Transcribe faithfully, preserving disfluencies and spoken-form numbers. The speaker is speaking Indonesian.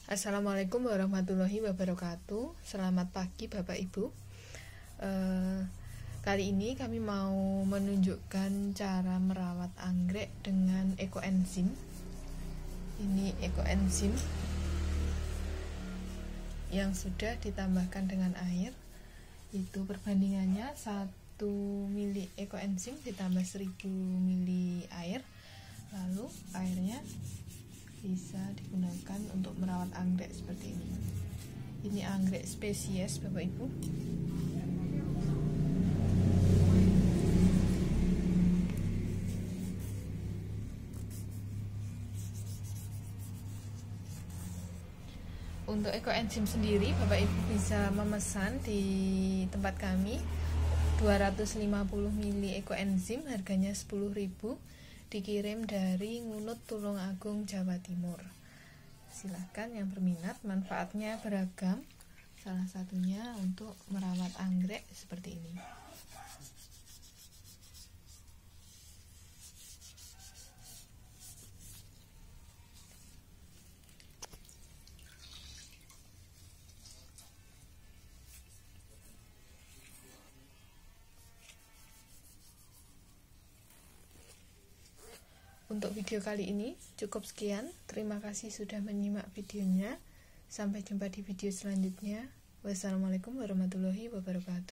Assalamualaikum warahmatullahi wabarakatuh. Selamat pagi Bapak Ibu. eh, Kali ini kami mau menunjukkan cara merawat anggrek dengan ekoenzim. Ini ekoenzim yang sudah ditambahkan dengan air. Itu perbandingannya satu mili ekoenzim ditambah seribu mili air. Lalu airnya bisa digunakan untuk merawat anggrek seperti ini. Ini anggrek spesies Bapak Ibu. Untuk ekoenzim sendiri Bapak Ibu bisa memesan di tempat kami dua ratus lima puluh mili ekoenzim, harganya sepuluh ribu, dikirim dari Ngunut, Tulungagung, Jawa Timur. Silakan yang berminat, manfaatnya beragam. Salah satunya untuk merawat anggrek seperti ini. Untuk video kali ini cukup sekian. Terima kasih sudah menyimak videonya. Sampai jumpa di video selanjutnya. Wassalamualaikum warahmatullahi wabarakatuh.